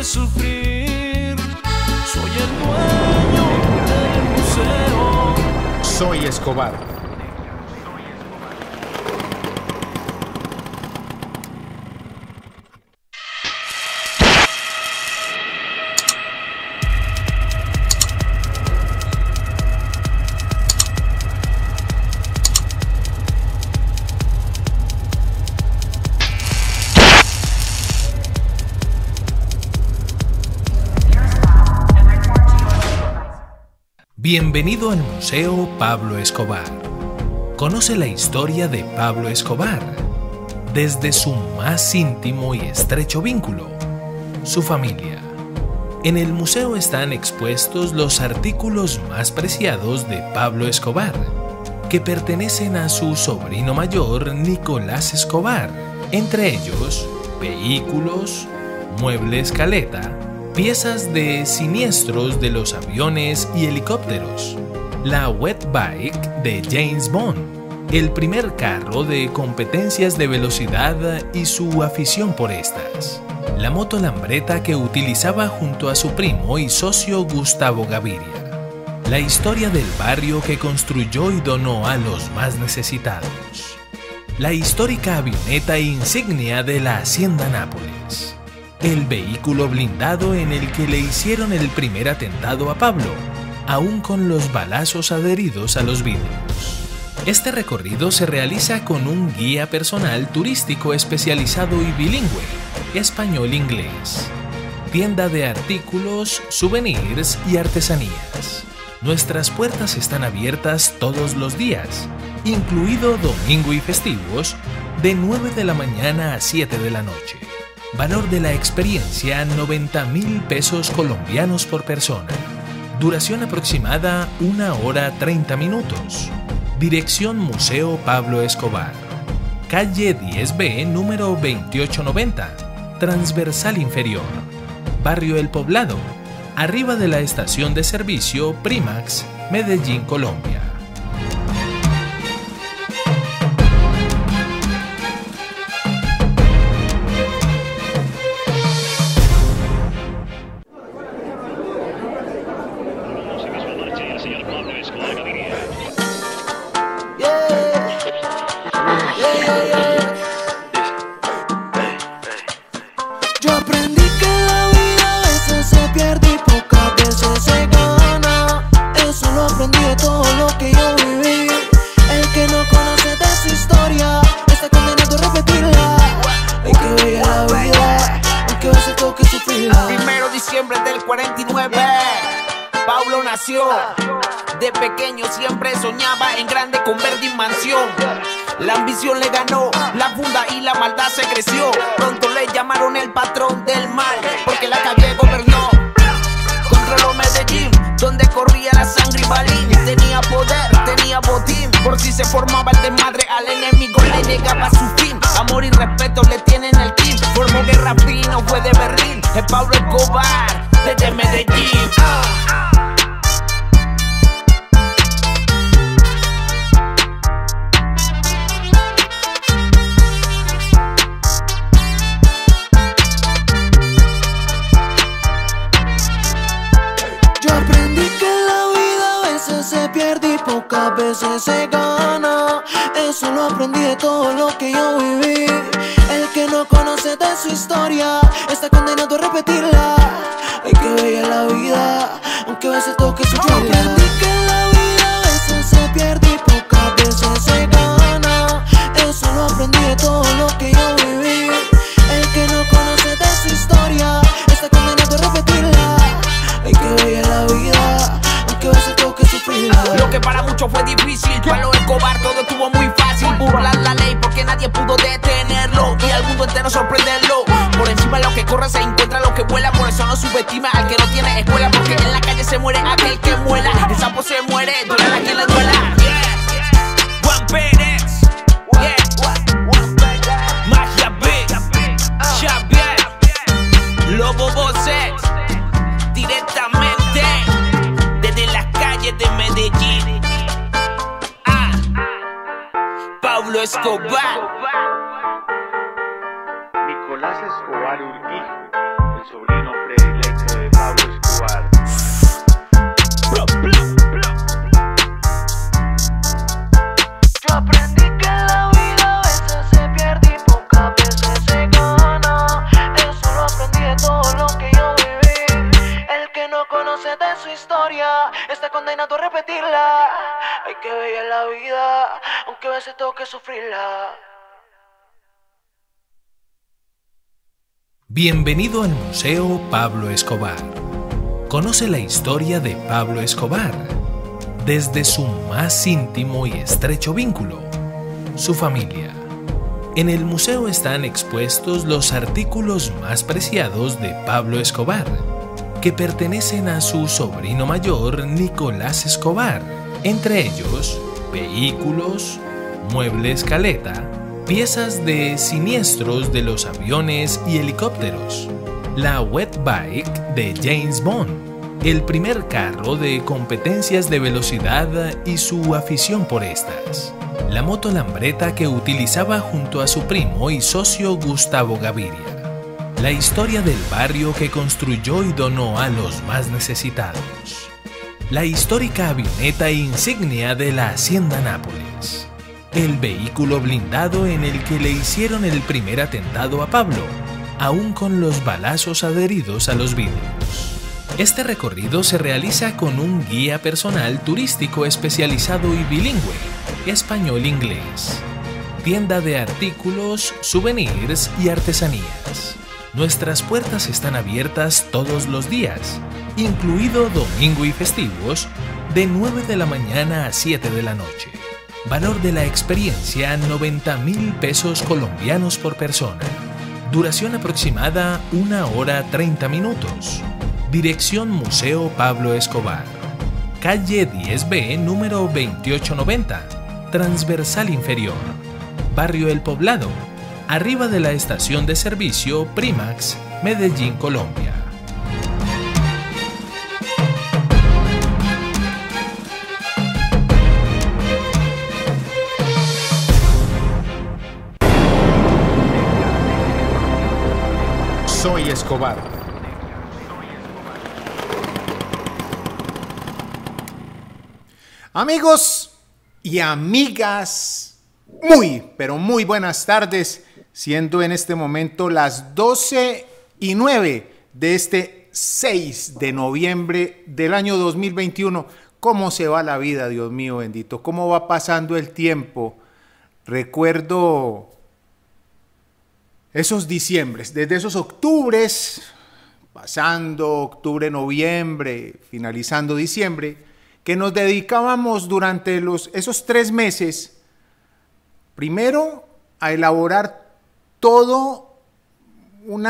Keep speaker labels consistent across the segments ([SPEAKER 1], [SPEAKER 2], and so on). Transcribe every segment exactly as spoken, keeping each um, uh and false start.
[SPEAKER 1] sufrir. Soy el dueño del museo.
[SPEAKER 2] Soy Escobar.
[SPEAKER 3] Bienvenido al Museo Pablo Escobar. Conoce la historia de Pablo Escobar, desde su más íntimo y estrecho vínculo, su familia. En el museo están expuestos los artículos más preciados de Pablo Escobar, que pertenecen a su sobrino mayor Nicolás Escobar, entre ellos vehículos, muebles caleta, piezas de siniestros de los aviones y helicópteros, la wet bike de James Bond, el primer carro de competencias de velocidad y su afición por estas, la moto Lambretta que utilizaba junto a su primo y socio Gustavo Gaviria, la historia del barrio que construyó y donó a los más necesitados, la histórica avioneta insignia de la Hacienda Nápoles, el vehículo blindado en el que le hicieron el primer atentado a Pablo, aún con los balazos adheridos a los vidrios. Este recorrido se realiza con un guía personal turístico especializado y bilingüe, español-inglés, tienda de artículos, souvenirs y artesanías. Nuestras puertas están abiertas todos los días, incluido domingo y festivos, de nueve de la mañana a siete de la noche. Valor de la experiencia noventa mil pesos colombianos por persona. Duración aproximada una hora treinta minutos. Dirección Museo Pablo Escobar. Calle diez B, número veintiocho noventa. Transversal inferior. Barrio El Poblado. Arriba de la estación de servicio Primax, Medellín, Colombia.
[SPEAKER 4] Yo aprendí que la vida a veces se pierde y pocas veces se gana. Eso lo aprendí de todo lo que yo viví. El que no conoce de su historia está condenado a repetirla. Hay que ver la vida, aunque a veces toque sufrirla.
[SPEAKER 5] Primero de diciembre del cuarenta y nueve, Pablo nació. De pequeño siempre soñaba en grande con verde y mansión. La ambición le ganó, la funda y la maldad se creció. Pronto le llamaron el patrón del mal, porque la calle gobernó. Controló Medellín, donde corría la sangre y balín. Tenía poder, tenía botín. Por si se formaba el desmadre, al enemigo le llegaba su fin. Amor y respeto le tienen el kit. Formó guerra fría, no fue de Berlín. Es Pablo Escobar, desde Medellín.
[SPEAKER 4] Se pierde y pocas veces se gana. Eso lo aprendí de todo lo que yo viví. El que no conoce de su historia está condenado a repetirla. Hay que ver la vida, aunque a veces toque sufrirla. Yo aprendí que la vida a veces se pierde y pocas veces se gana. Eso lo aprendí de todo lo que yo viví. El que no conoce de su historia está condenado a repetirla. Hay que ver la vida, aunque a veces toque sufrirla.
[SPEAKER 5] Lo que para muchos fue difícil, Pablo Escobar todo estuvo muy fácil. Burlar la ley porque nadie pudo detenerlo y al mundo entero sorprenderlo. Por encima de lo que corre se encuentra lo que vuela. Por eso no subestima al que no tiene escuela, porque en la calle se muere aquel que muela. El sapo se muere, duela a quien le duela. Yeah. Juan Pérez, yeah. Magia Beat, Xavier, Lobo Voces, directamente desde las calles de Medellín. Ah, Pablo Escobar.
[SPEAKER 2] Nicolás Escobar Urquijo, el sobrino predilecto de Pablo Escobar.
[SPEAKER 4] Yo aprendí que la vida a veces se pierde y pocas veces se gana. Eso lo aprendí de todo lo que yo viví. El que no conoce de su historia está condenado a repetirla. Hay que ver la vida, aunque a veces tengo que sufrirla.
[SPEAKER 3] Bienvenido al Museo Pablo Escobar. Conoce la historia de Pablo Escobar, desde su más íntimo y estrecho vínculo, su familia. En el museo están expuestos los artículos más preciados de Pablo Escobar, que pertenecen a su sobrino mayor Nicolás Escobar, entre ellos vehículos, muebles caleta, piezas de siniestros de los aviones y helicópteros, la wet bike de James Bond, el primer carro de competencias de velocidad y su afición por estas, la moto lambreta que utilizaba junto a su primo y socio Gustavo Gaviria, la historia del barrio que construyó y donó a los más necesitados, la histórica avioneta insignia de la Hacienda Nápoles, el vehículo blindado en el que le hicieron el primer atentado a Pablo, aún con los balazos adheridos a los vidrios. Este recorrido se realiza con un guía personal turístico especializado y bilingüe, español-inglés, tienda de artículos, souvenirs y artesanías. Nuestras puertas están abiertas todos los días, incluido domingo y festivos, de nueve de la mañana a siete de la noche. Valor de la experiencia noventa mil pesos colombianos por persona. Duración aproximada una hora treinta minutos. Dirección Museo Pablo Escobar. Calle diez B, número veintiocho noventa. Transversal inferior. Barrio El Poblado. Arriba de la estación de servicio Primax, Medellín, Colombia.
[SPEAKER 6] Soy Escobar. Amigos y amigas, muy, pero muy buenas tardes, siendo en este momento las doce y nueve de este seis de noviembre del año dos mil veintiuno. ¿Cómo se va la vida, Dios mío bendito? ¿Cómo va pasando el tiempo? Recuerdo esos diciembres, desde esos octubres, pasando octubre, noviembre, finalizando diciembre, que nos dedicábamos durante los, esos tres meses, primero a elaborar todo un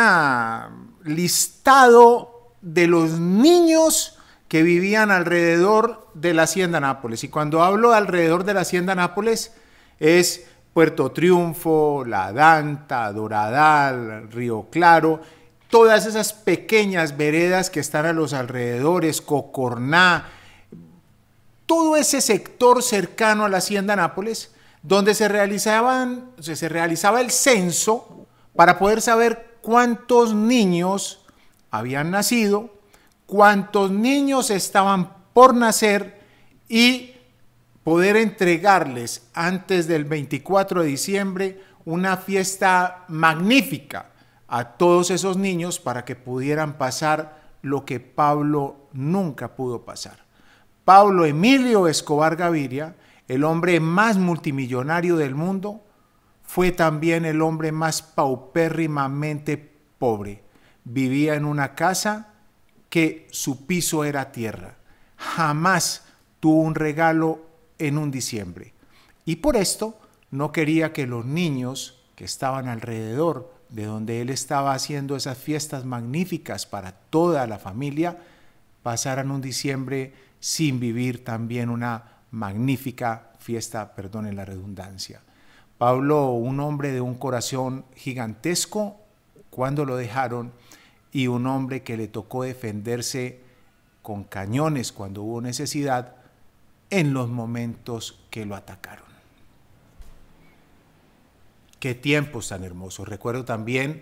[SPEAKER 6] listado de los niños que vivían alrededor de la Hacienda Nápoles. Y cuando hablo alrededor de la Hacienda Nápoles es Puerto Triunfo, La Danta, Doradal, Río Claro, todas esas pequeñas veredas que están a los alrededores, Cocorná, todo ese sector cercano a la Hacienda Nápoles, donde se, realizaban, se realizaba el censo para poder saber cuántos niños habían nacido, cuántos niños estaban por nacer y poder entregarles antes del veinticuatro de diciembre una fiesta magnífica a todos esos niños para que pudieran pasar lo que Pablo nunca pudo pasar. Pablo Emilio Escobar Gaviria, el hombre más multimillonario del mundo, fue también el hombre más paupérrimamente pobre. Vivía en una casa que su piso era tierra. Jamás tuvo un regalo en un diciembre. Y por esto no quería que los niños que estaban alrededor de donde él estaba haciendo esas fiestas magníficas para toda la familia pasaran un diciembre sin vivir también una magnífica fiesta, perdonen la redundancia. Pablo, un hombre de un corazón gigantesco cuando lo dejaron y un hombre que le tocó defenderse con cañones cuando hubo necesidad en los momentos que lo atacaron. Qué tiempos tan hermosos. Recuerdo también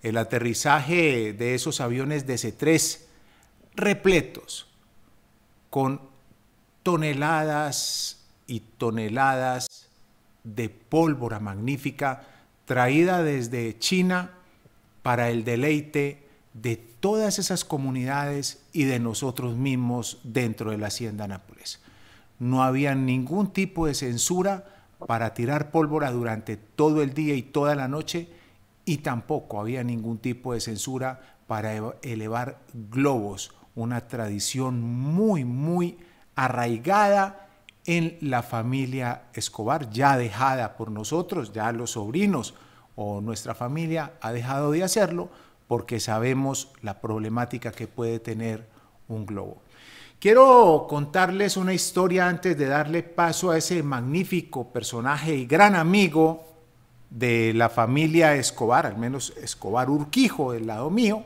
[SPEAKER 6] el aterrizaje de esos aviones D C tres repletos con toneladas y toneladas de pólvora magnífica traída desde China para el deleite de todas esas comunidades y de nosotros mismos dentro de la Hacienda Nápoles. No había ningún tipo de censura para tirar pólvora durante todo el día y toda la noche, y tampoco había ningún tipo de censura para elevar globos, una tradición muy, muy arraigada en la familia Escobar, ya dejada por nosotros, ya los sobrinos o nuestra familia ha dejado de hacerlo porque sabemos la problemática que puede tener un globo. Quiero contarles una historia antes de darle paso a ese magnífico personaje y gran amigo de la familia Escobar, al menos Escobar Urquijo del lado mío,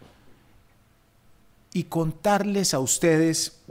[SPEAKER 6] y contarles a ustedes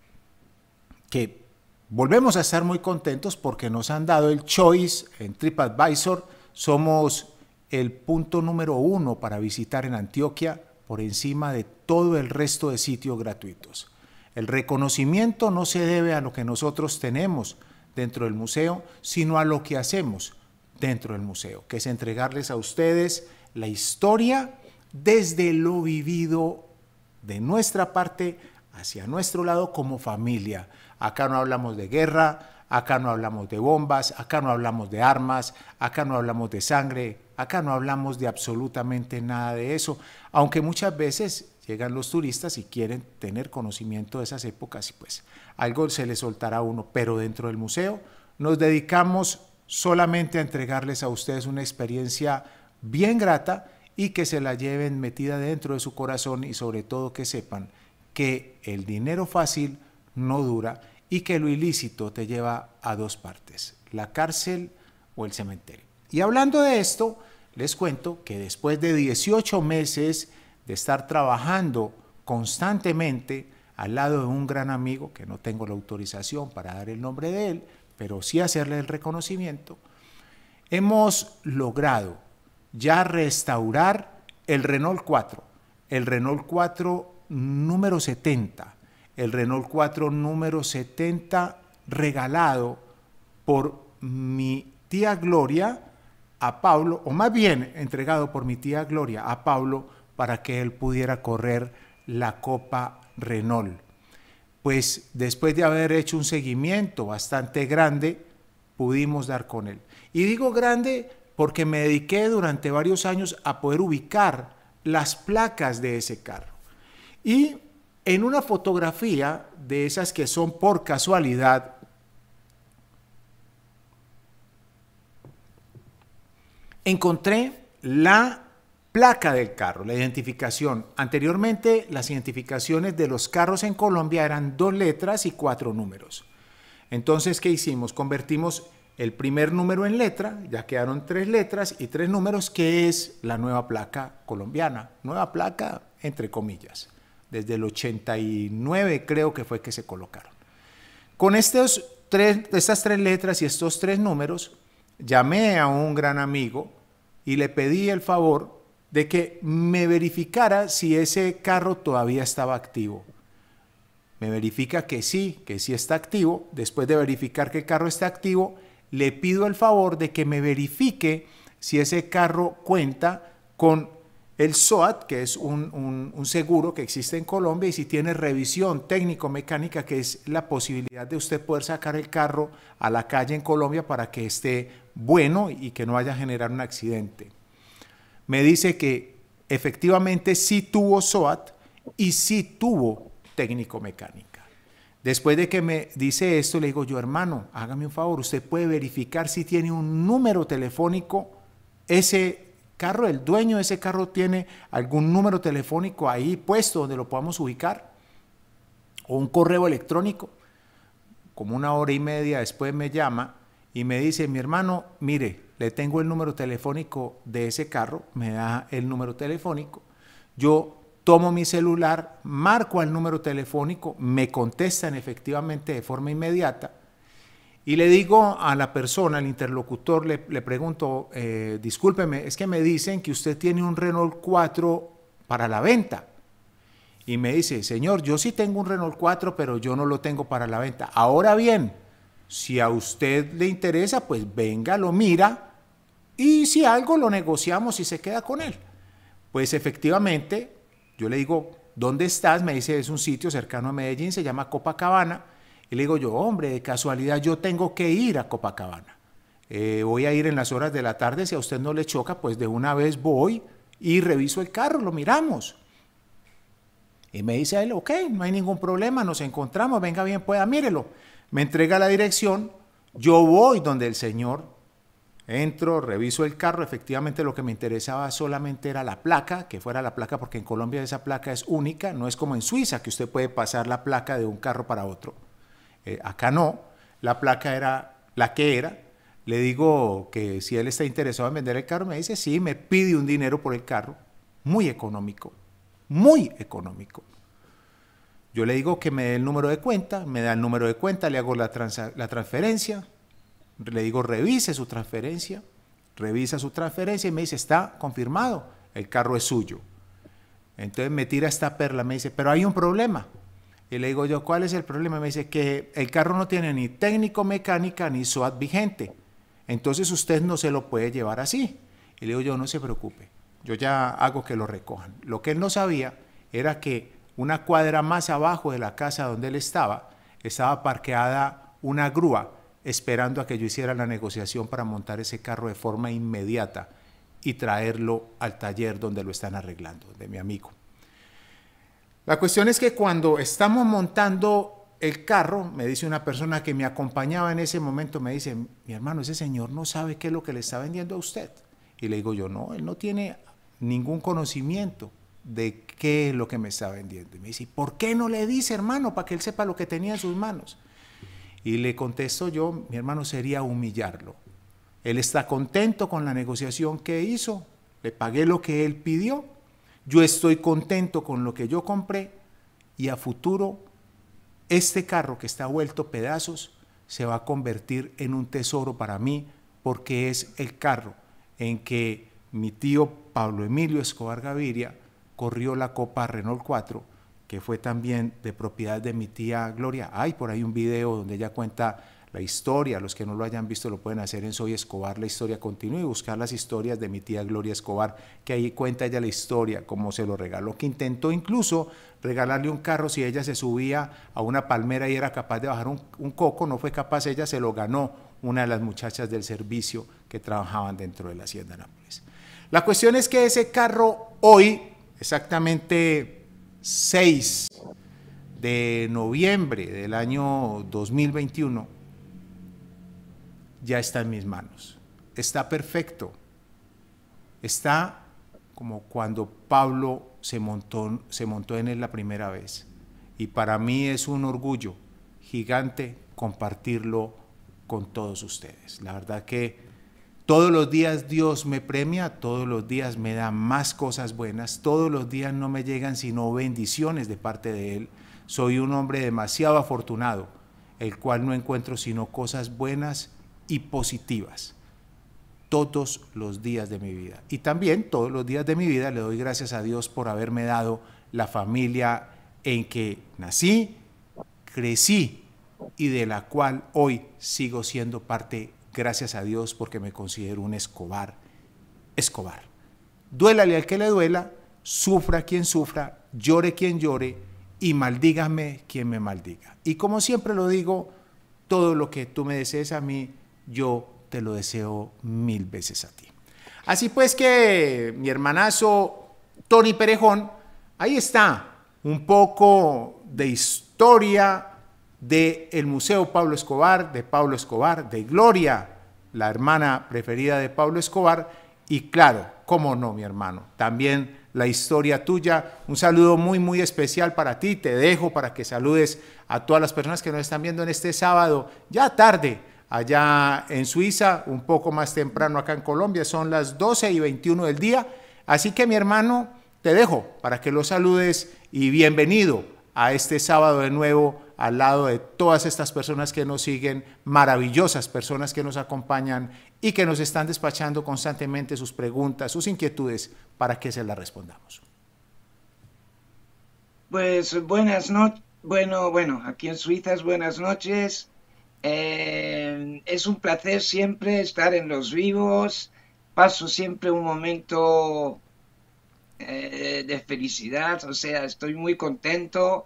[SPEAKER 6] que volvemos a estar muy contentos porque nos han dado el choice en TripAdvisor. Somos el punto número uno para visitar en Antioquia por encima de todo el resto de sitios gratuitos. El reconocimiento no se debe a lo que nosotros tenemos dentro del museo, sino a lo que hacemos dentro del museo, que es entregarles a ustedes la historia desde lo vivido de nuestra parte hacia nuestro lado como familia. Acá no hablamos de guerra, acá no hablamos de bombas, acá no hablamos de armas, acá no hablamos de sangre, acá no hablamos de absolutamente nada de eso, aunque muchas veces llegan los turistas y quieren tener conocimiento de esas épocas y pues algo se les soltará a uno, pero dentro del museo nos dedicamos solamente a entregarles a ustedes una experiencia bien grata y que se la lleven metida dentro de su corazón y sobre todo que sepan que el dinero fácil no dura y que lo ilícito te lleva a dos partes, la cárcel o el cementerio. Y hablando de esto, les cuento que después de dieciocho meses de estar trabajando constantemente al lado de un gran amigo, que no tengo la autorización para dar el nombre de él, pero sí hacerle el reconocimiento, hemos logrado ya restaurar el Renault cuatro, el Renault cuatro número setenta, el Renault cuatro número setenta regalado por mi tía Gloria a Pablo, o más bien entregado por mi tía Gloria a Pablo para que él pudiera correr la Copa Renault. Pues después de haber hecho un seguimiento bastante grande, pudimos dar con él. Y digo grande porque me dediqué durante varios años a poder ubicar las placas de ese carro. Y en una fotografía de esas que son por casualidad, encontré la placa del carro, la identificación. Anteriormente, las identificaciones de los carros en Colombia eran dos letras y cuatro números. Entonces, ¿qué hicimos? Convertimos el primer número en letra, ya quedaron tres letras y tres números, que es la nueva placa colombiana. Nueva placa, entre comillas. Desde el ochenta y nueve creo que fue que se colocaron. Con estos tres, estas tres letras y estos tres números, llamé a un gran amigo y le pedí el favor de que me verificara si ese carro todavía estaba activo. Me verifica que sí, que sí está activo. Después de verificar que el carro está activo, le pido el favor de que me verifique si ese carro cuenta con el SOAT, que es un, un, un seguro que existe en Colombia, y si tiene revisión técnico-mecánica, que es la posibilidad de usted poder sacar el carro a la calle en Colombia para que esté bueno y que no vaya a generar un accidente. Me dice que efectivamente sí tuvo SOAT y sí tuvo técnico-mecánica. Después de que me dice esto, le digo yo, hermano, hágame un favor, usted puede verificar si tiene un número telefónico ese carro, el dueño de ese carro tiene algún número telefónico ahí puesto donde lo podamos ubicar, o un correo electrónico. Como una hora y media después me llama y me dice, mi hermano, mire, le tengo el número telefónico de ese carro, me da el número telefónico, yo tomo mi celular, marco al número telefónico, me contestan efectivamente de forma inmediata Y le digo a la persona, al interlocutor, le, le pregunto, eh, discúlpeme, es que me dicen que usted tiene un Renault cuatro para la venta. Y me dice, señor, yo sí tengo un Renault cuatro, pero yo no lo tengo para la venta. Ahora bien, si a usted le interesa, pues venga, lo mira, y si algo lo negociamos y se queda con él. Pues efectivamente, yo le digo, ¿dónde estás? Me dice, es un sitio cercano a Medellín, se llama Copacabana. Y le digo yo, hombre, de casualidad yo tengo que ir a Copacabana. Eh, voy a ir en las horas de la tarde, si a usted no le choca, pues de una vez voy y reviso el carro, lo miramos. Y me dice él, ok, no hay ningún problema, nos encontramos, venga bien, pueda, mírelo. Me entrega la dirección, yo voy donde el señor, entro, reviso el carro, efectivamente lo que me interesaba solamente era la placa, que fuera la placa, porque en Colombia esa placa es única, no es como en Suiza, que usted puede pasar la placa de un carro para otro. Eh, acá no, la placa era la que era. Le digo que si él está interesado en vender el carro, me dice, sí, me pide un dinero por el carro, muy económico. Muy económico. Yo le digo que me dé el número de cuenta, me da el número de cuenta, le hago la, trans la transferencia, le digo revise su transferencia, revisa su transferencia y me dice, está confirmado, el carro es suyo. Entonces me tira esta perla, me dice, pero hay un problema. Y le digo yo, ¿cuál es el problema? Me dice que el carro no tiene ni técnico mecánica ni S O A T vigente, entonces usted no se lo puede llevar así. Y le digo yo, no se preocupe, yo ya hago que lo recojan. Lo que él no sabía era que una cuadra más abajo de la casa donde él estaba, estaba parqueada una grúa esperando a que yo hiciera la negociación para montar ese carro de forma inmediata y traerlo al taller donde lo están arreglando, de mi amigo. La cuestión es que cuando estamos montando el carro, me dice una persona que me acompañaba en ese momento, me dice, mi hermano, ese señor no sabe qué es lo que le está vendiendo a usted. Y le digo yo, no, él no tiene ningún conocimiento de qué es lo que me está vendiendo. Y me dice, ¿por qué no le dice, hermano, para que él sepa lo que tenía en sus manos? Y le contesto yo, mi hermano, sería humillarlo. Él está contento con la negociación que hizo, le pagué lo que él pidió, yo estoy contento con lo que yo compré y a futuro este carro que está vuelto pedazos se va a convertir en un tesoro para mí porque es el carro en que mi tío Pablo Emilio Escobar Gaviria corrió la Copa Renault cuatro, que fue también de propiedad de mi tía Gloria. Hay por ahí un video donde ella cuenta la historia, los que no lo hayan visto lo pueden hacer en Soy Escobar, la historia continúa y buscar las historias de mi tía Gloria Escobar, que ahí cuenta ella la historia, cómo se lo regaló, que intentó incluso regalarle un carro si ella se subía a una palmera y era capaz de bajar un, un coco, no fue capaz, ella se lo ganó una de las muchachas del servicio que trabajaban dentro de la Hacienda Nápoles. La cuestión es que ese carro hoy, exactamente seis de noviembre del año dos mil veintiuno, ya está en mis manos. Está perfecto. Está como cuando Pablo se montó, se montó en él la primera vez. Y para mí es un orgullo gigante compartirlo con todos ustedes. La verdad que todos los días Dios me premia, todos los días me da más cosas buenas, todos los días no me llegan sino bendiciones de parte de Él. Soy un hombre demasiado afortunado, el cual no encuentro sino cosas buenas y positivas todos los días de mi vida. Y también todos los días de mi vida le doy gracias a Dios por haberme dado la familia en que nací, crecí y de la cual hoy sigo siendo parte, gracias a Dios, porque me considero un Escobar. Escobar. Duélale al que le duela, sufra quien sufra, llore quien llore y maldígame quien me maldiga. Y como siempre lo digo, todo lo que tú me desees a mí, yo te lo deseo mil veces a ti. Así pues que mi hermanazo Tony Perejón, ahí está un poco de historia del Museo Pablo Escobar, de Pablo Escobar, de Gloria, la hermana preferida de Pablo Escobar, y claro, cómo no, mi hermano, también la historia tuya. Un saludo muy, muy especial para ti. Te dejo para que saludes a todas las personas que nos están viendo en este sábado, ya tarde, allá en Suiza, un poco más temprano acá en Colombia, son las doce y veintiuno del día. Así que, mi hermano, te dejo para que lo saludes y bienvenido a este sábado de nuevo al lado de todas estas personas que nos siguen, maravillosas personas que nos acompañan y que nos están despachando constantemente sus preguntas, sus inquietudes para que se las respondamos.
[SPEAKER 7] Pues buenas noches, bueno, bueno, aquí en Suiza es buenas noches. Eh, es un placer siempre estar en Los Vivos. Paso siempre un momento eh, de felicidad, o sea, estoy muy contento.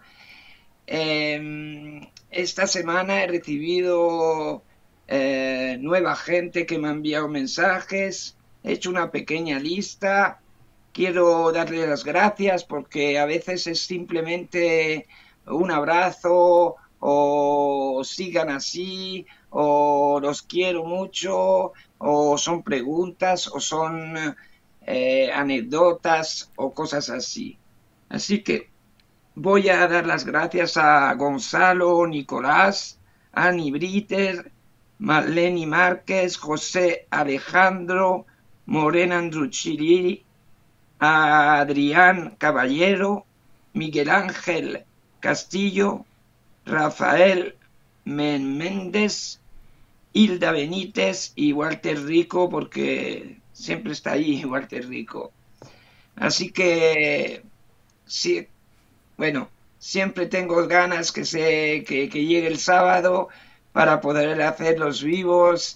[SPEAKER 7] Eh, esta semana he recibido eh, nueva gente que me ha enviado mensajes. He hecho una pequeña lista. Quiero darle las gracias porque a veces es simplemente un abrazo o sigan así o los quiero mucho o son preguntas o son eh, anécdotas o cosas así. Así que voy a dar las gracias a Gonzalo, Nicolás, Ani Briter, Marleni Márquez, José Alejandro, Morena Andruchiri, a Adrián Caballero, Miguel Ángel Castillo, Rafael Méndez, Hilda Benítez y Walter Rico, porque siempre está ahí Walter Rico. Así que, sí, bueno, siempre tengo ganas que, se, que, que llegue el sábado para poder hacer los vivos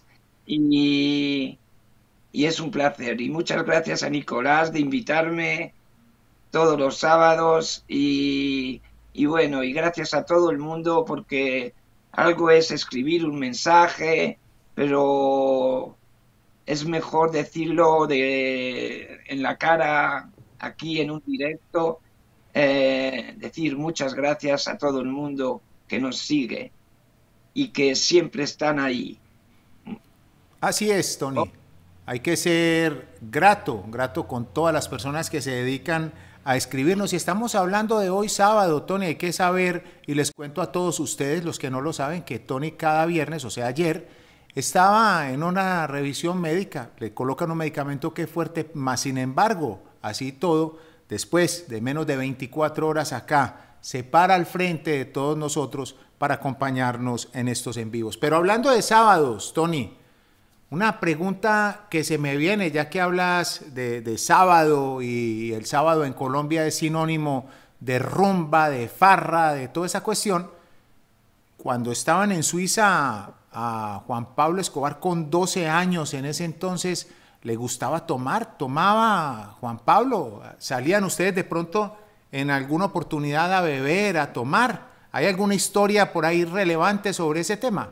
[SPEAKER 7] y, y es un placer. Y muchas gracias a Nicolás de invitarme todos los sábados y, y bueno, y gracias a todo el mundo porque algo es escribir un mensaje, pero es mejor decirlo de, en la cara, aquí en un directo, eh, decir muchas gracias a todo el mundo que nos sigue y que siempre están ahí.
[SPEAKER 6] Así es, Tony. Oh. Hay que ser grato, grato con todas las personas que se dedican a escribirnos. Y estamos hablando de hoy sábado, Tony, hay que saber, y les cuento a todos ustedes, los que no lo saben, que Tony cada viernes, o sea ayer, estaba en una revisión médica, le colocan un medicamento que es fuerte, más sin embargo, así todo, después de menos de veinticuatro horas acá, se para al frente de todos nosotros para acompañarnos en estos en vivos. Pero hablando de sábados, Tony, una pregunta que se me viene, ya que hablas de, de sábado y el sábado en Colombia es sinónimo de rumba, de farra, de toda esa cuestión. Cuando estaban en Suiza a Juan Pablo Escobar con doce años, en ese entonces le gustaba tomar, tomaba Juan Pablo, salían ustedes de pronto en alguna oportunidad a beber, a tomar. ¿Hay alguna historia por ahí relevante sobre ese tema?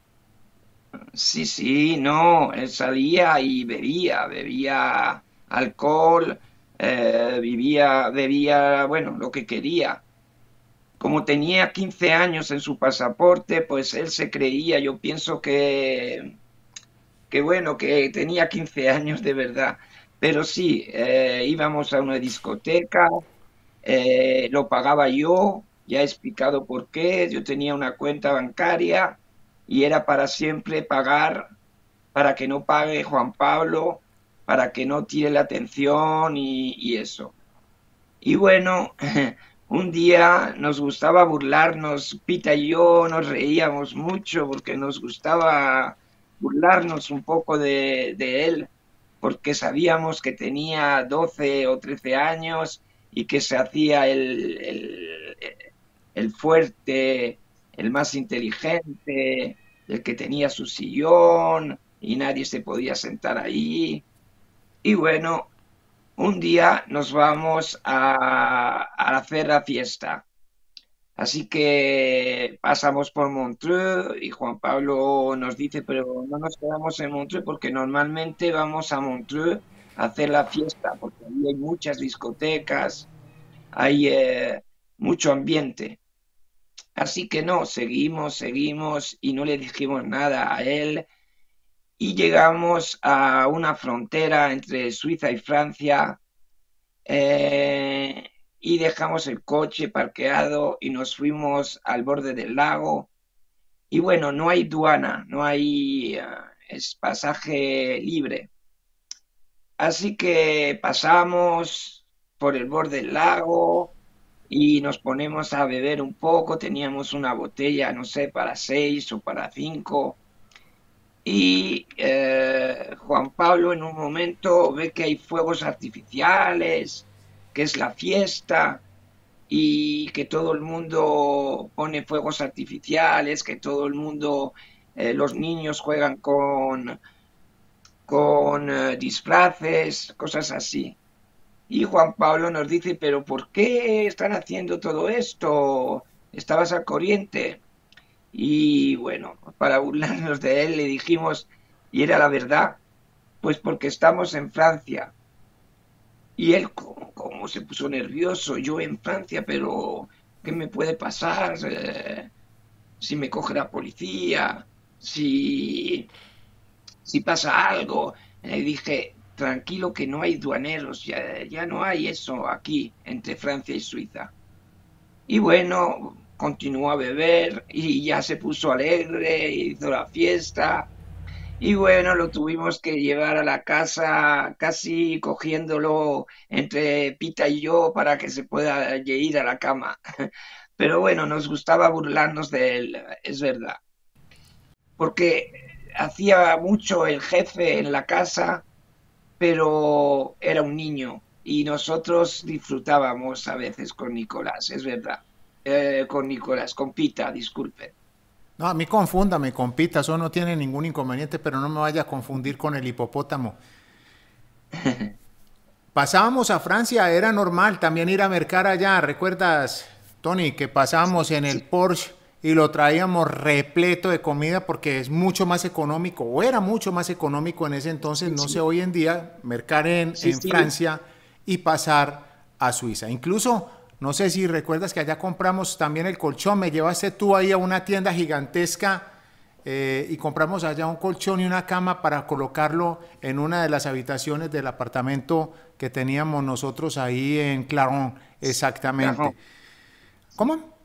[SPEAKER 7] Sí, sí, no, él salía y bebía, bebía alcohol, eh, vivía, bebía, bueno, lo que quería. Como tenía quince años en su pasaporte, pues él se creía, yo pienso que, que bueno, que tenía quince años de verdad. Pero sí, eh, íbamos a una discoteca, eh, lo pagaba yo, ya he explicado por qué, yo tenía una cuenta bancaria y era para siempre pagar, para que no pague Juan Pablo, para que no tire la atención y, y eso. Y bueno, un día nos gustaba burlarnos, Pita y yo nos reíamos mucho porque nos gustaba burlarnos un poco de, de él, porque sabíamos que tenía doce o trece años y que se hacía el, el, el fuerte, el más inteligente, el que tenía su sillón y nadie se podía sentar ahí. Y bueno, un día nos vamos a, a hacer la fiesta. Así que pasamos por Montreux y Juan Pablo nos dice, pero no nos quedamos en Montreux porque normalmente vamos a Montreux a hacer la fiesta, porque ahí hay muchas discotecas, hay eh, mucho ambiente. Así que no, seguimos, seguimos y no le dijimos nada a él y llegamos a una frontera entre Suiza y Francia eh, y dejamos el coche parqueado y nos fuimos al borde del lago y bueno, no hay aduana, no hay, uh, es pasaje libre. Así que pasamos por el borde del lago y nos ponemos a beber un poco, teníamos una botella, no sé, para seis o para cinco, y eh, Juan Pablo en un momento ve que hay fuegos artificiales, que es la fiesta, y que todo el mundo pone fuegos artificiales, que todo el mundo, eh, los niños juegan con, con eh, disfraces, cosas así. Y Juan Pablo nos dice, pero ¿por qué están haciendo todo esto? ¿Estabas al corriente? Y bueno, para burlarnos de él le dijimos, y era la verdad, pues porque estamos en Francia. Y él como, como se puso nervioso, yo en Francia, pero ¿qué me puede pasar? Eh, si me coge la policía, si, si pasa algo. Le dije, tranquilo que no hay duaneros, ya, ya no hay eso aquí entre Francia y Suiza. Y bueno, continuó a beber y ya se puso alegre, hizo la fiesta. Y bueno, lo tuvimos que llevar a la casa casi cogiéndolo entre Pita y yo para que se pueda ir a la cama. Pero bueno, nos gustaba burlarnos de él, es verdad. Porque hacía mucho el jefe en la casa, pero era un niño y nosotros disfrutábamos a veces con Nicolás, es verdad. Eh, con Nicolás, con Pita, disculpe.
[SPEAKER 6] No, a mí confúndame con Pita, eso no tiene ningún inconveniente, pero no me vaya a confundir con el hipopótamo. Pasábamos a Francia, era normal también ir a mercar allá. ¿Recuerdas, Tony, que pasábamos en el Porsche y lo traíamos repleto de comida porque es mucho más económico, o era mucho más económico en ese entonces, no sé hoy en día, mercar en,
[SPEAKER 7] Sí,
[SPEAKER 6] en
[SPEAKER 7] sí.
[SPEAKER 6] Francia y pasar a Suiza? Incluso, no sé si recuerdas que allá compramos también el colchón, me llevaste tú ahí a una tienda gigantesca eh, y compramos allá un colchón y una cama para colocarlo en una de las habitaciones del apartamento que teníamos nosotros ahí en Clarón, exactamente.
[SPEAKER 7] Clarón.
[SPEAKER 6] ¿Cómo?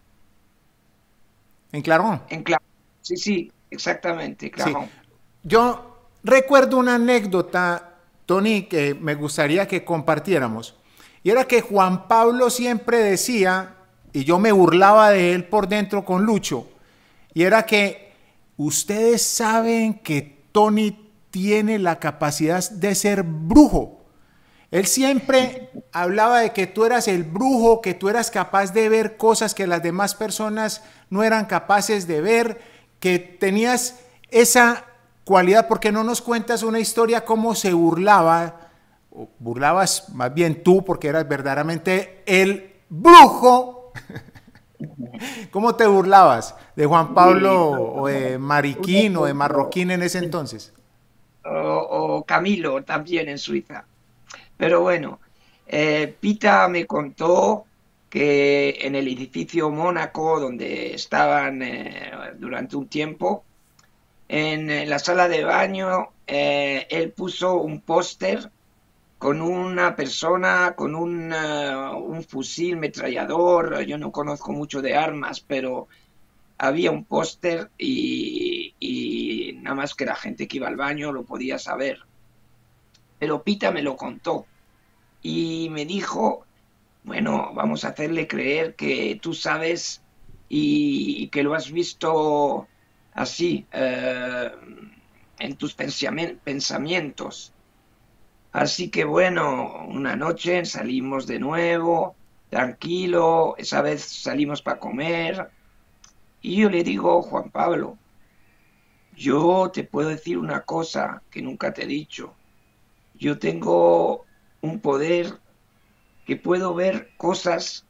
[SPEAKER 6] En Clarón.
[SPEAKER 7] En Clarón. Sí, sí, exactamente,
[SPEAKER 6] Sí.
[SPEAKER 7] Clarón.
[SPEAKER 6] Yo recuerdo una anécdota, Tony, que me gustaría que compartiéramos. Y era que Juan Pablo siempre decía, y yo me burlaba de él por dentro con Lucho, y era que ustedes saben que Tony tiene la capacidad de ser brujo. Él siempre hablaba de que tú eras el brujo, que tú eras capaz de ver cosas que las demás personas no eran capaces de ver, que tenías esa cualidad. ¿Por qué no nos cuentas una historia cómo se burlaba? O burlabas más bien tú, porque eras verdaderamente el brujo. ¿Cómo te burlabas de Juan Pablo o de Mariquín o de Marroquín en ese entonces?
[SPEAKER 7] O, o Camilo también en Suiza. Pero bueno, eh, Pita me contó que en el edificio Mónaco, donde estaban eh, durante un tiempo, en, en la sala de baño, eh, él puso un póster con una persona, con un, uh, un fusil metrallador. Yo no conozco mucho de armas, pero había un póster y, y nada más que la gente que iba al baño lo podía saber. Pero Pita me lo contó y me dijo, bueno, vamos a hacerle creer que tú sabes y, y que lo has visto así eh, en tus pensamientos. Así que bueno, una noche salimos de nuevo, tranquilo, esa vez salimos para comer y yo le digo, Juan Pablo, yo te puedo decir una cosa que nunca te he dicho. Yo tengo un poder que puedo ver cosas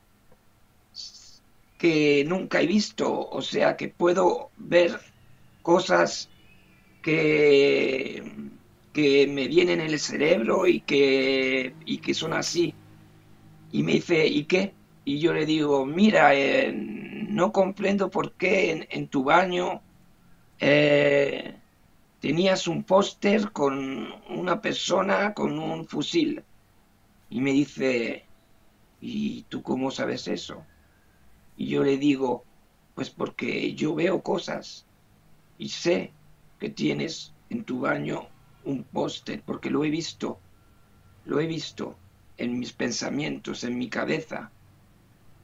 [SPEAKER 7] que nunca he visto, o sea, que puedo ver cosas que, que me vienen en el cerebro y que, y que son así. Y me dice, ¿y qué? Y yo le digo, mira, eh, no comprendo por qué en, en tu baño eh, tenías un póster con una persona con un fusil. Y me dice, ¿y tú cómo sabes eso? Y yo le digo, pues porque yo veo cosas y sé que tienes en tu baño un póster, porque lo he visto, lo he visto en mis pensamientos, en mi cabeza.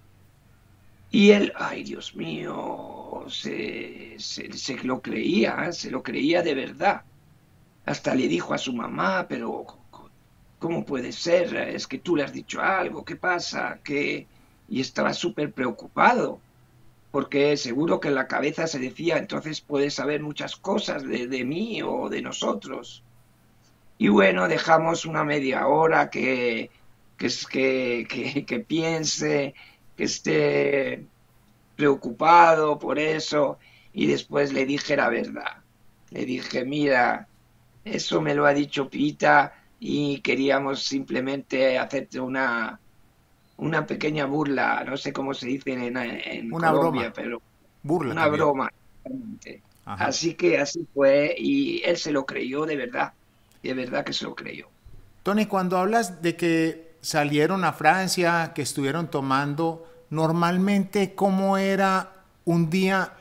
[SPEAKER 7] Y él, ay Dios mío, se, se, se lo creía, ¿eh? Se lo creía de verdad. Hasta le dijo a su mamá, pero ¿cómo puede ser? Es que tú le has dicho algo, ¿qué pasa? ¿Qué? Y estaba súper preocupado, porque seguro que en la cabeza se decía, entonces puedes saber muchas cosas de, de mí o de nosotros. Y bueno, dejamos una media hora que, que, es- que, que, que piense, que esté preocupado por eso, y después le dije la verdad. Le dije, mira, eso me lo ha dicho Pita y queríamos simplemente hacerte una, una pequeña burla, no sé cómo se dice en, en
[SPEAKER 6] Una
[SPEAKER 7] Colombia,
[SPEAKER 6] broma,
[SPEAKER 7] pero
[SPEAKER 6] burla
[SPEAKER 7] una
[SPEAKER 6] también.
[SPEAKER 7] broma. Exactamente.
[SPEAKER 6] Ajá.
[SPEAKER 7] Así que así fue y él se lo creyó de verdad, de verdad que se lo creyó.
[SPEAKER 6] Tony, cuando hablas de que salieron a Francia, que estuvieron tomando, normalmente, ¿cómo era un día,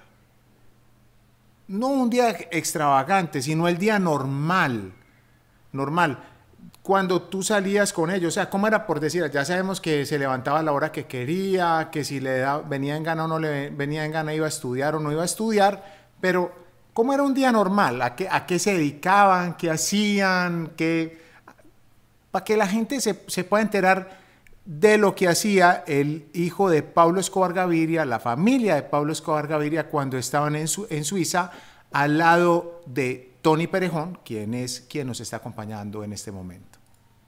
[SPEAKER 6] no un día extravagante, sino el día normal, normal, cuando tú salías con ellos? O sea, ¿cómo era? Por decir, ya sabemos que se levantaba a la hora que quería, que si le da, venía en gana o no le venía en gana, iba a estudiar o no iba a estudiar, pero ¿cómo era un día normal? ¿A qué, a qué se dedicaban? ¿Qué hacían? ¿Qué, para que la gente se, se pueda enterar de lo que hacía el hijo de Pablo Escobar Gaviria, la familia de Pablo Escobar Gaviria, cuando estaban en, Su- en Suiza, al lado de Tony Perejón, quien es quien nos está acompañando en este momento.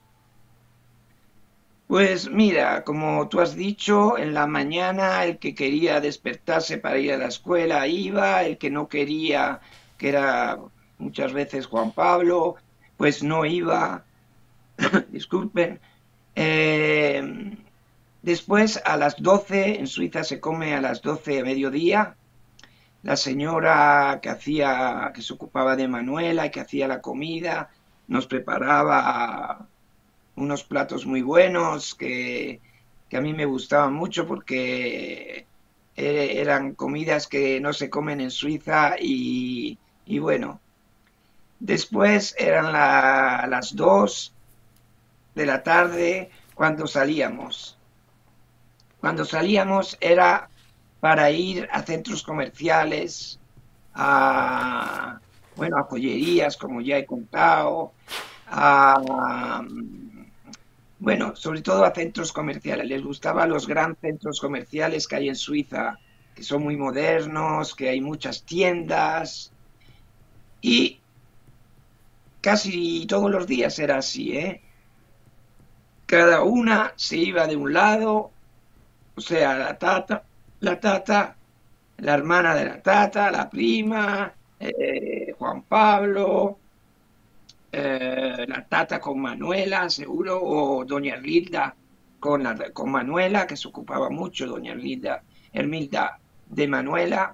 [SPEAKER 7] Pues mira, como tú has dicho, en la mañana el que quería despertarse para ir a la escuela iba, el que no quería, que era muchas veces Juan Pablo, pues no iba, disculpen. Eh, Después a las doce, en Suiza se come a las doce a mediodía. La señora que hacía, que se ocupaba de Manuela y que hacía la comida, nos preparaba unos platos muy buenos que, que a mí me gustaban mucho porque eh, eran comidas que no se comen en Suiza y, y bueno, después eran la- las dos de la tarde cuando salíamos. Cuando salíamos era para ir a centros comerciales, a, bueno, a joyerías, como ya he contado, a, bueno, sobre todo a centros comerciales. Les gustaban los grandes centros comerciales que hay en Suiza, que son muy modernos, que hay muchas tiendas y casi todos los días era así, ¿eh? Cada una se iba de un lado, o sea, la tata, la tata, la hermana de la tata, la prima, eh, Juan Pablo, eh, la tata con Manuela, seguro, o doña Erlilda con, la, con Manuela, que se ocupaba mucho, doña Erlilda, Ermilda de Manuela,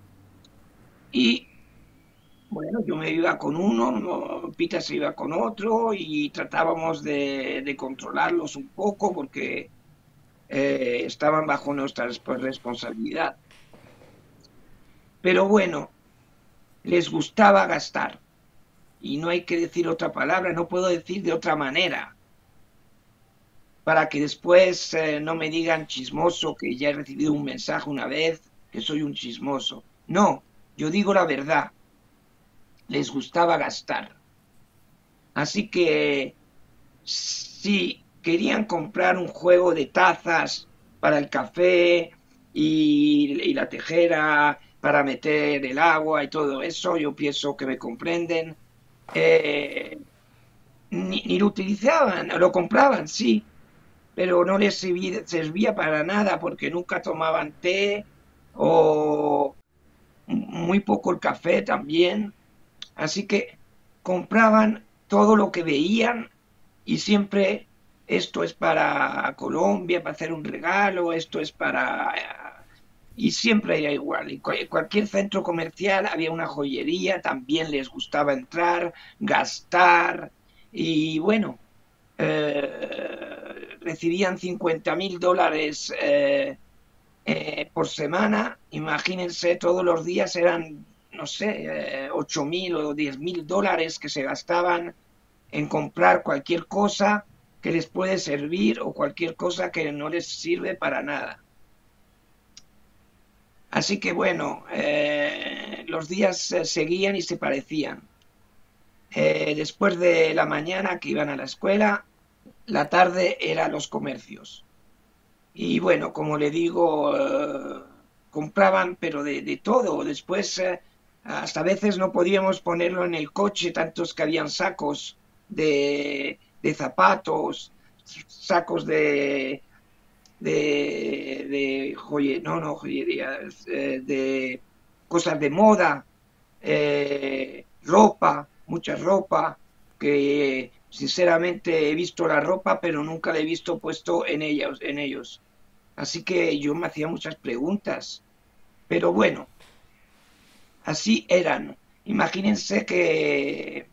[SPEAKER 7] y bueno, yo me iba con uno, no, Pita se iba con otro, y tratábamos de, de controlarlos un poco porque eh, estaban bajo nuestra resp- responsabilidad. Pero bueno, les gustaba gastar. Y no hay que decir otra palabra, no puedo decir de otra manera, para que después eh, no me digan chismoso, que ya he recibido un mensaje una vez, que soy un chismoso. No, yo digo la verdad, les gustaba gastar. Así que si querían comprar un juego de tazas para el café y, y la tejera para meter el agua y todo eso, yo pienso que me comprenden. Eh, ni, ni lo utilizaban, lo compraban, sí, pero no les servía, servía para nada porque nunca tomaban té o muy poco el café también. Así que compraban todo lo que veían y siempre esto es para Colombia, para hacer un regalo, esto es para... Y siempre era igual. En cualquier centro comercial había una joyería, también les gustaba entrar, gastar y bueno, eh, recibían cincuenta mil dólares eh, eh, por semana. Imagínense, todos los días eran, no sé, eh, ocho mil o diez mil dólares que se gastaban en comprar cualquier cosa que les puede servir o cualquier cosa que no les sirve para nada. Así que bueno, eh, los días eh, seguían y se parecían. Eh, después de la mañana que iban a la escuela, la tarde era los comercios. Y bueno, como le digo, eh, compraban, pero de, de todo. Después, eh, hasta a veces no podíamos ponerlo en el coche, tantos que habían sacos de, de zapatos, sacos de, de, de joye, no, no, joyería, eh, de cosas de moda, eh, ropa, mucha ropa, que sinceramente he visto la ropa, pero nunca la he visto puesto en ellos, en ellos. Así que yo me hacía muchas preguntas. Pero bueno, así eran. Imagínense que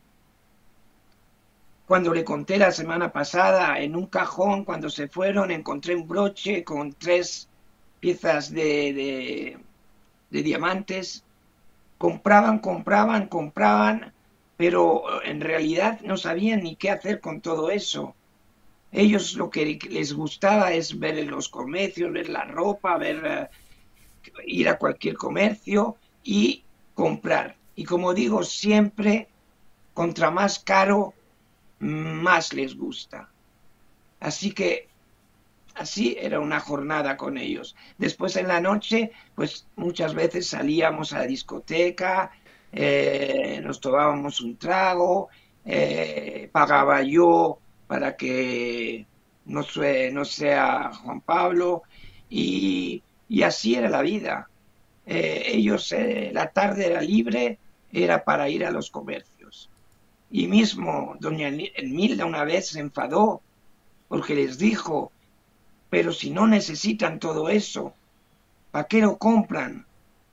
[SPEAKER 7] cuando le conté la semana pasada, en un cajón, cuando se fueron, encontré un broche con tres piezas de, de, de diamantes. Compraban, compraban, compraban, pero en realidad no sabían ni qué hacer con todo eso. Ellos lo que les gustaba es ver los comercios, ver la ropa, ver, uh, ir a cualquier comercio y comprar. Y como digo, siempre, contra más caro, más les gusta. Así que así era una jornada con ellos. Después en la noche, pues muchas veces salíamos a la discoteca, eh, nos tomábamos un trago, eh, pagaba yo para que no, sue, no sea Juan Pablo, y, y así era la vida. Eh, ellos, eh, la tarde era libre, era para ir a los comercios. Y mismo doña Emilda una vez se enfadó porque les dijo, pero si no necesitan todo eso, ¿para qué lo compran?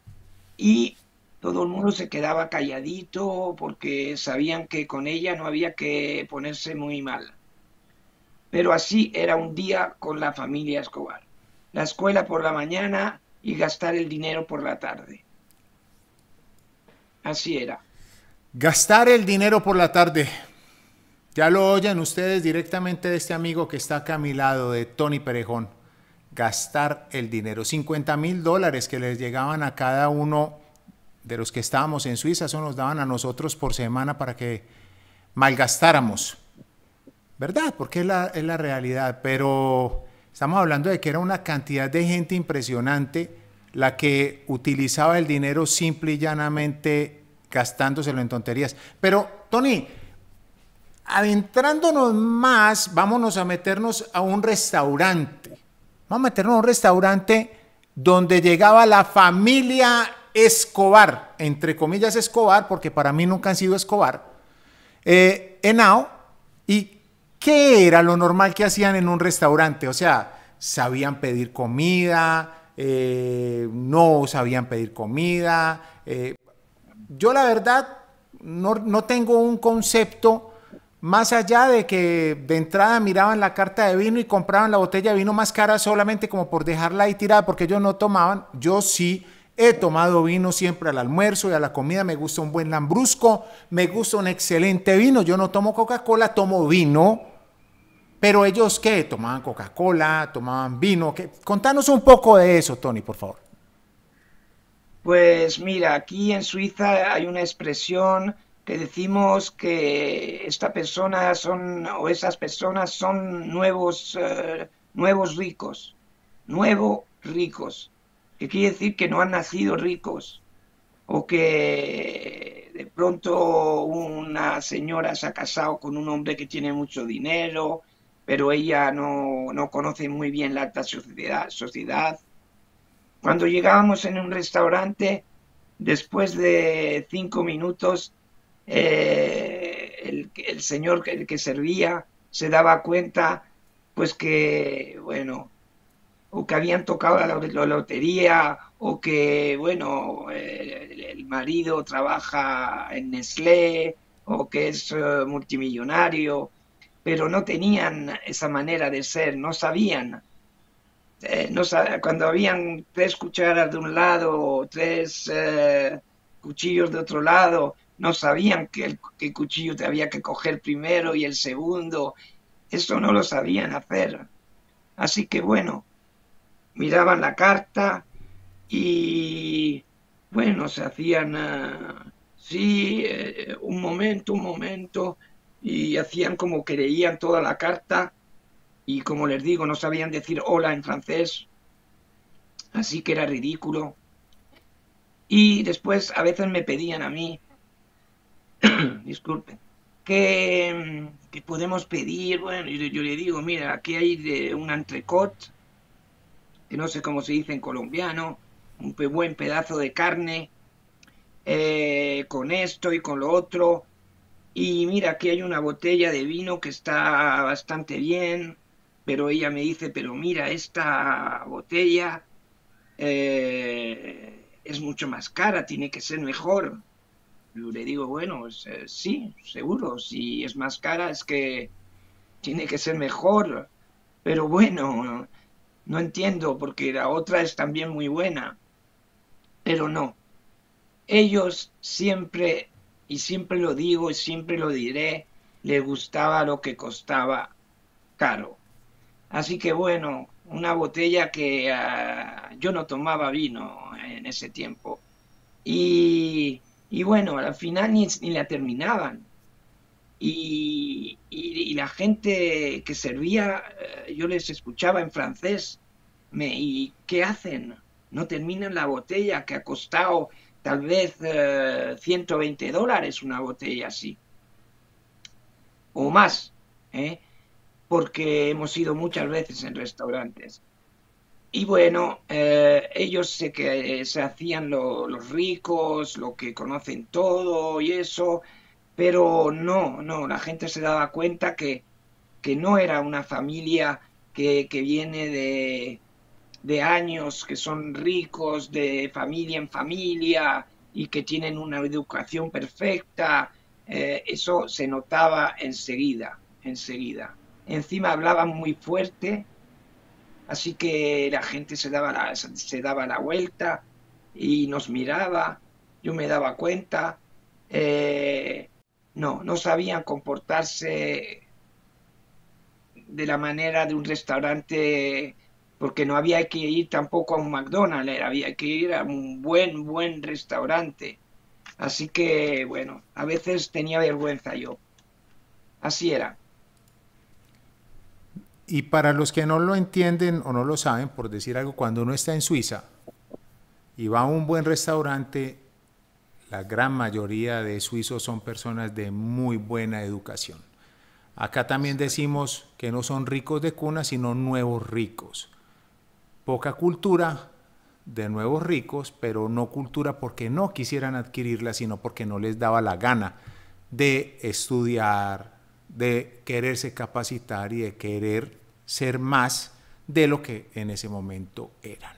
[SPEAKER 7] Y todo el mundo se quedaba calladito porque sabían que con ella no había que ponerse muy mal. Pero así era un día con la familia Escobar. La escuela por la mañana y gastar el dinero por la tarde. Así era.
[SPEAKER 6] Gastar el dinero por la tarde. Ya lo oyen ustedes directamente de este amigo que está acá a mi lado, de Tony Perejón. Gastar el dinero. cincuenta mil dólares que les llegaban a cada uno de los que estábamos en Suiza, eso nos daban a nosotros por semana para que malgastáramos. ¿Verdad? Porque es la, es la realidad. Pero estamos hablando de que era una cantidad de gente impresionante la que utilizaba el dinero simple y llanamente gastándoselo en tonterías. Pero, Tony, adentrándonos más, vámonos a meternos a un restaurante. Vamos a meternos a un restaurante donde llegaba la familia Escobar, entre comillas Escobar, porque para mí nunca han sido Escobar, eh, Henao. ¿Y qué era lo normal que hacían en un restaurante? O sea, ¿sabían pedir comida? Eh, ¿No sabían pedir comida? Eh, yo la verdad no, no tengo un concepto más allá de que de entrada miraban la carta de vino y compraban la botella de vino más cara solamente como por dejarla ahí tirada porque ellos no tomaban. Yo sí he tomado vino siempre al almuerzo y a la comida. Me gusta un buen lambrusco, me gusta un excelente vino. Yo no tomo Coca-Cola, tomo vino. Pero ellos, ¿qué? ¿Tomaban Coca-Cola? ¿Tomaban vino? ¿Qué? Contanos un poco de eso, Tony, por favor.
[SPEAKER 7] Pues mira, aquí en Suiza hay una expresión que decimos que esta persona son, o esas personas son nuevos, uh, nuevos ricos, nuevos ricos, que quiere decir que no han nacido ricos, o que de pronto una señora se ha casado con un hombre que tiene mucho dinero, pero ella no, no conoce muy bien la alta sociedad, sociedad. Cuando llegábamos en un restaurante, después de cinco minutos, eh, el, el señor que, el que servía se daba cuenta, pues que, bueno, o que habían tocado la, la lotería, o que, bueno, el, el marido trabaja en Nestlé, o que es uh, multimillonario, pero no tenían esa manera de ser, no sabían. Eh, no sab cuando habían tres cucharas de un lado o tres eh, cuchillos de otro lado, no sabían qué, qué cuchillo te había que coger primero y el segundo. Eso no lo sabían hacer. Así que bueno, miraban la carta Y bueno, se hacían, uh, sí, eh, un momento, un momento, y hacían como que leían toda la carta y como les digo, no sabían decir hola en francés, así que era ridículo. Y después a veces me pedían a mí, disculpen, que, que podemos pedir, bueno, yo, yo le digo, mira, aquí hay de un entrecot, que no sé cómo se dice en colombiano, un buen pedazo de carne, eh, con esto y con lo otro. Y mira, aquí hay una botella de vino que está bastante bien, pero ella me dice, pero mira, esta botella eh, es mucho más cara, tiene que ser mejor. Yo le digo, bueno, pues, eh, sí, seguro, si es más cara es que tiene que ser mejor, pero bueno, no entiendo porque la otra es también muy buena, pero no. Ellos siempre, y siempre lo digo y siempre lo diré, les gustaba lo que costaba caro. Así que bueno, una botella que uh, yo no tomaba vino en ese tiempo. Y, y bueno, al final ni, ni la terminaban. Y, y, y, la gente que servía, uh, yo les escuchaba en francés, me, ¿y qué hacen? No terminan la botella que ha costado tal vez uh, ciento veinte dólares una botella así, o más, ¿eh? Porque hemos ido muchas veces en restaurantes. Y bueno, eh, ellos sé que eh, se hacían lo, los ricos, lo que conocen todo y eso, pero no, no, la gente se daba cuenta que, que no era una familia que, que viene de, de años, que son ricos, de familia en familia y que tienen una educación perfecta. Eh, eso se notaba enseguida, enseguida. Encima hablaban muy fuerte, así que la gente se daba la, se daba la vuelta y nos miraba, yo me daba cuenta. Eh, no, no sabían comportarse de la manera de un restaurante, porque no había que ir tampoco a un McDonald's, había que ir a un buen, buen restaurante. Así que, bueno, a veces tenía vergüenza yo. Así era.
[SPEAKER 6] Y para los que no lo entienden o no lo saben, por decir algo, cuando uno está en Suiza y va a un buen restaurante, la gran mayoría de suizos son personas de muy buena educación. Acá también decimos que no son ricos de cuna, sino nuevos ricos. Poca cultura de nuevos ricos, pero no cultura porque no quisieran adquirirla, sino porque no les daba la gana de estudiar, de quererse capacitar y de querer ser más de lo que en ese momento eran.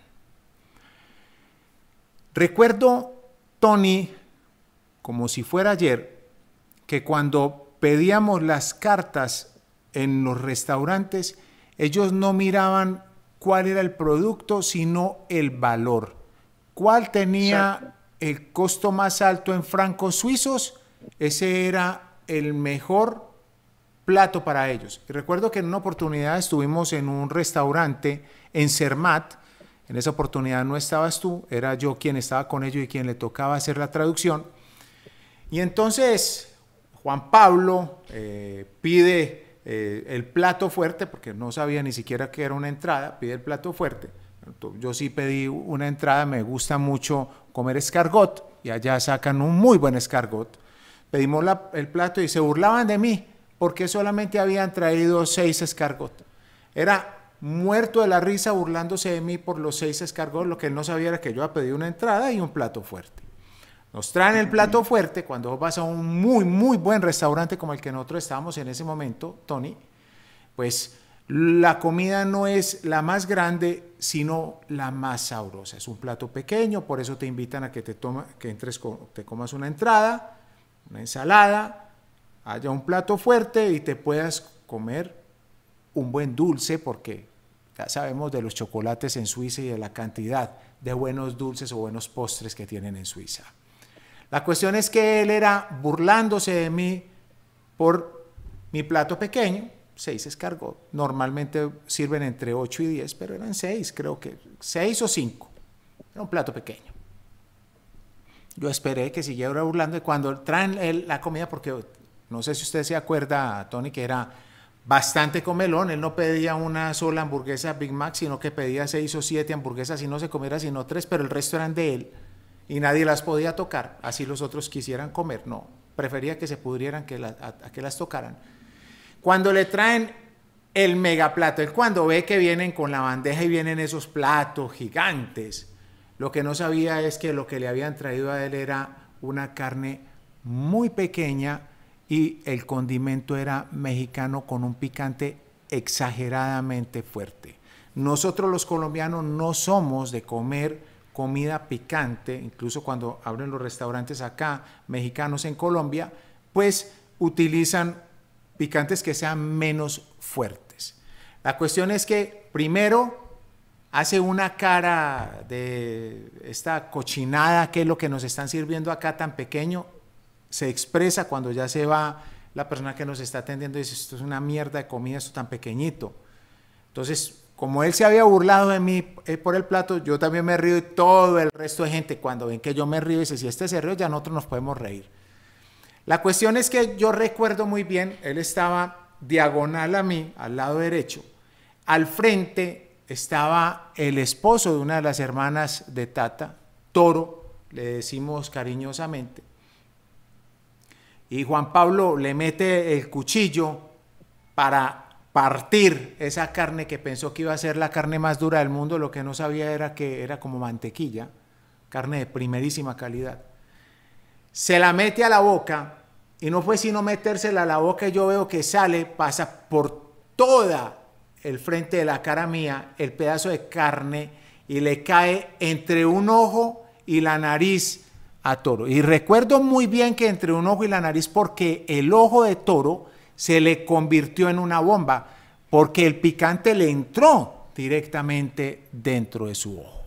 [SPEAKER 6] Recuerdo, Tony, como si fuera ayer, que cuando pedíamos las cartas en los restaurantes, ellos no miraban cuál era el producto, sino el valor. ¿Cuál tenía Exacto. el costo más alto en francos suizos? Ese era el mejor plato para ellos. Y recuerdo que en una oportunidad estuvimos en un restaurante en Zermatt. En esa oportunidad no estabas tú, era yo quien estaba con ellos y quien le tocaba hacer la traducción. Y entonces Juan Pablo eh, pide eh, el plato fuerte, porque no sabía ni siquiera que era una entrada, pide el plato fuerte. Yo sí pedí una entrada, me gusta mucho comer escargot, y allá sacan un muy buen escargot. Pedimos la, el plato y se burlaban de mí, porque solamente habían traído seis escargot. Era muerto de la risa burlándose de mí por los seis escargot, lo que él no sabía era que yo había pedido una entrada y un plato fuerte. Nos traen el plato fuerte cuando vas a un muy, muy buen restaurante como el que nosotros estábamos en ese momento, Tony, pues la comida no es la más grande, sino la más sabrosa. Es un plato pequeño, por eso te invitan a que, te, toma, que entres, te comas una entrada, una ensalada, haya un plato fuerte y te puedas comer un buen dulce, porque ya sabemos de los chocolates en Suiza y de la cantidad de buenos dulces o buenos postres que tienen en Suiza. La cuestión es que él era burlándose de mí por mi plato pequeño, seis escargot. Normalmente sirven entre ocho y diez, pero eran seis, creo que seis o cinco. Era un plato pequeño. Yo esperé que siguiera burlando y cuando traen el, la comida, porque no sé si usted se acuerda, Tony, que era bastante comelón, él no pedía una sola hamburguesa Big Mac, sino que pedía seis o siete hamburguesas y no se comiera sino tres, pero el resto eran de él y nadie las podía tocar, así los otros quisieran comer, no, prefería que se pudrieran que la, a, a que las tocaran. Cuando le traen el megaplato, él cuando ve que vienen con la bandeja y vienen esos platos gigantes, lo que no sabía es que lo que le habían traído a él era una carne muy pequeña y el condimento era mexicano con un picante exageradamente fuerte. Nosotros los colombianos no somos de comer comida picante, incluso cuando abren los restaurantes acá, mexicanos en Colombia, pues utilizan picantes que sean menos fuertes. La cuestión es que primero hace una cara de esta cochinada que es lo que nos están sirviendo acá tan pequeño, se expresa cuando ya se va la persona que nos está atendiendo y dice, esto es una mierda de comida, esto tan pequeñito. Entonces, como él se había burlado de mí eh, por el plato, yo también me río y todo el resto de gente cuando ven que yo me río dice, si este se ríe, ya nosotros nos podemos reír. La cuestión es que yo recuerdo muy bien, él estaba diagonal a mí, al lado derecho, al frente estaba el esposo de una de las hermanas de Tata, Toro, le decimos cariñosamente, y Juan Pablo le mete el cuchillo para partir esa carne que pensó que iba a ser la carne más dura del mundo, lo que no sabía era que era como mantequilla, carne de primerísima calidad. Se la mete a la boca y no fue sino metérsela a la boca y yo veo que sale, pasa por toda el frente de la cara mía el pedazo de carne y le cae entre un ojo y la nariz a Toro. Y recuerdo muy bien que entre un ojo y la nariz porque el ojo de Toro se le convirtió en una bomba porque el picante le entró directamente dentro de su ojo.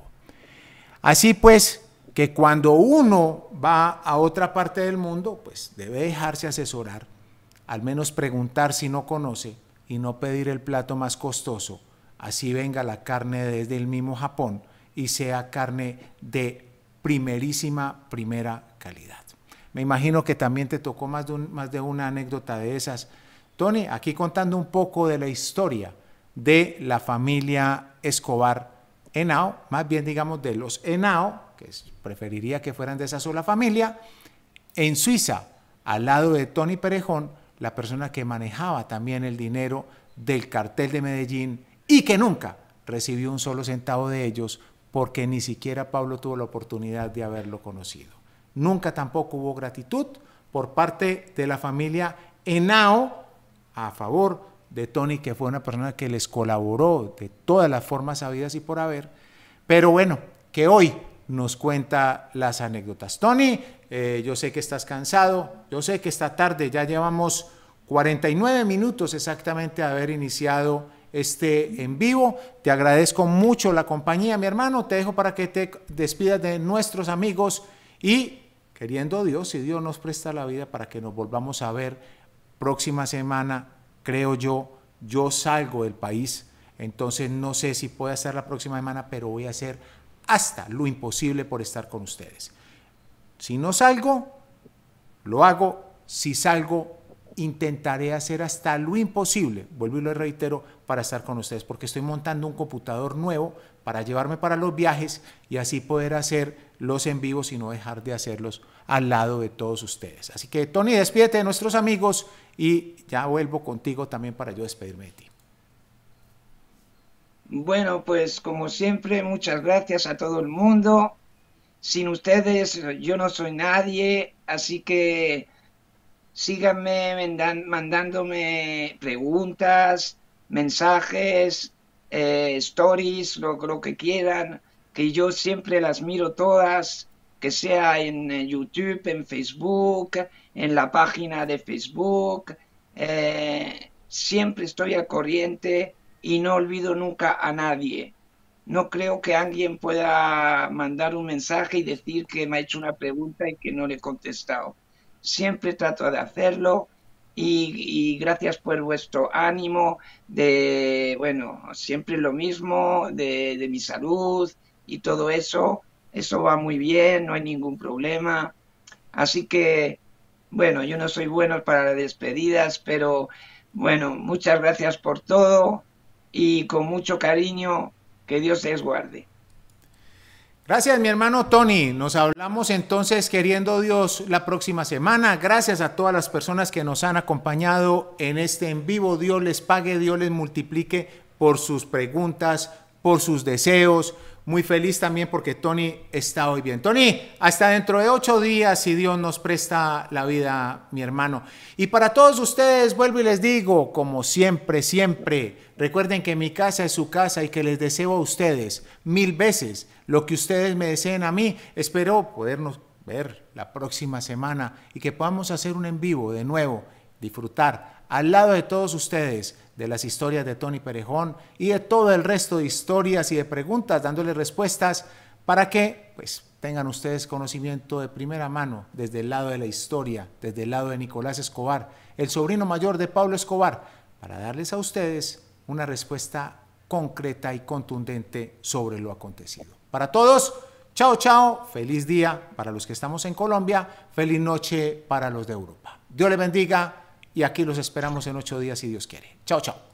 [SPEAKER 6] Así pues, que cuando uno va a otra parte del mundo, pues debe dejarse asesorar, al menos preguntar si no conoce y no pedir el plato más costoso, así venga la carne desde el mismo Japón y sea carne de primerísima, primera calidad. Me imagino que también te tocó más de, un, más de una anécdota de esas. Tony, aquí contando un poco de la historia de la familia Escobar Henao, más bien digamos de los Henao, que es, preferiría que fueran de esa sola familia, en Suiza, al lado de Tony Perejón, la persona que manejaba también el dinero del cartel de Medellín y que nunca recibió un solo centavo de ellos porque ni siquiera Pablo tuvo la oportunidad de haberlo conocido. Nunca tampoco hubo gratitud por parte de la familia Henao a favor de Tony, que fue una persona que les colaboró de todas las formas habidas y por haber, pero bueno, que hoy nos cuenta las anécdotas. Tony, eh, yo sé que estás cansado, yo sé que esta tarde ya llevamos cuarenta y nueve minutos exactamente de haber iniciado este en vivo. Te agradezco mucho la compañía, mi hermano, te dejo para que te despidas de nuestros amigos y queriendo Dios, si Dios nos presta la vida para que nos volvamos a ver próxima semana, creo yo, yo salgo del país, entonces no sé si puedo estar la próxima semana, pero voy a hacer hasta lo imposible por estar con ustedes. Si no salgo, lo hago. Si salgo, intentaré hacer hasta lo imposible, vuelvo y lo reitero, para estar con ustedes, porque estoy montando un computador nuevo para llevarme para los viajes y así poder hacer los en vivos y no dejar de hacerlos al lado de todos ustedes. Así que, Tony, despídete de nuestros amigos y ya vuelvo contigo también para yo despedirme de ti.
[SPEAKER 7] Bueno, pues como siempre, muchas gracias a todo el mundo. Sin ustedes yo no soy nadie, así que síganme mandan, mandándome preguntas, mensajes, eh, stories, lo, lo que quieran, que yo siempre las miro todas, que sea en YouTube, en Facebook, en la página de Facebook. Eh, siempre estoy al corriente y no olvido nunca a nadie. No creo que alguien pueda mandar un mensaje y decir que me ha hecho una pregunta y que no le he contestado. Siempre trato de hacerlo y, y gracias por vuestro ánimo de, bueno, siempre lo mismo, de, de mi salud y todo eso. eso va muy bien, no hay ningún problema. Así que, bueno, yo no soy bueno para las despedidas, pero bueno, muchas gracias por todo y con mucho cariño, que Dios les guarde.
[SPEAKER 6] Gracias, mi hermano Tony. Nos hablamos entonces, queriendo Dios, la próxima semana. Gracias a todas las personas que nos han acompañado en este en vivo. Dios les pague, Dios les multiplique por sus preguntas, por sus deseos. Muy feliz también porque Tony está hoy bien. Tony, hasta dentro de ocho días, si Dios nos presta la vida, mi hermano. Y para todos ustedes, vuelvo y les digo, como siempre, siempre, recuerden que mi casa es su casa y que les deseo a ustedes mil veces lo que ustedes me deseen a mí. Espero podernos ver la próxima semana y que podamos hacer un en vivo de nuevo, disfrutar al lado de todos ustedes de las historias de Tony Perejón y de todo el resto de historias y de preguntas, dándoles respuestas para que pues, tengan ustedes conocimiento de primera mano desde el lado de la historia, desde el lado de Nicolás Escobar, el sobrino mayor de Pablo Escobar, para darles a ustedes una respuesta concreta y contundente sobre lo acontecido. Para todos, chao, chao, feliz día para los que estamos en Colombia, feliz noche para los de Europa. Dios les bendiga. Y aquí los esperamos en ocho días si Dios quiere. Chao, chao.